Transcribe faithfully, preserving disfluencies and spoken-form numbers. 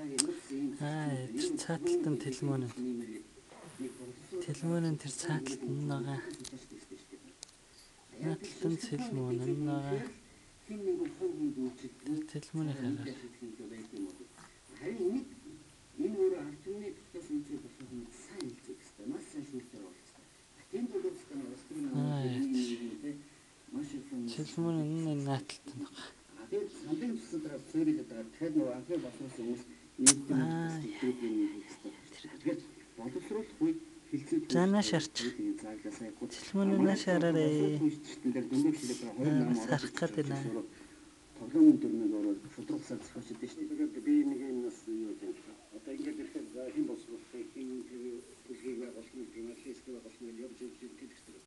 Аа, цааталтан тэлмөн. Тэлмөн тэр цааталт нь байгаа. Нааталтан тэлмөн нь байгаа. Тэлмөний хагаар. Харин энийг энэ өөр ард түмний дотоос үнцэг болох нь сайн хэлцэх хэрэгтэй. Маш сайн шүүхээр болчихсон. Тийм боловсрол нь өсвөр маш их тэлмөн нь нааталт нь байгаа. Тэгээд сандын тусан дараа цөөрөлд дараа тэр нэг анхны болсон хүмүүс нийтдээ тэгээд боловсруулах үе хэлцээ. Зана шарч. Тэлмөн нь шараарэ. Сарах гэдэг нэ. Тоглоомын дөрмөг ороод шудраг сар зохиолчд дээ шүү дээ. Тэгээд би нэг юм нас юу гэж одоо ингээд ирэхэд хэн боловсруулах хин төлгийг байгуулах юм гэмээр хийсгээ байгуулах юм явж явж гэдэг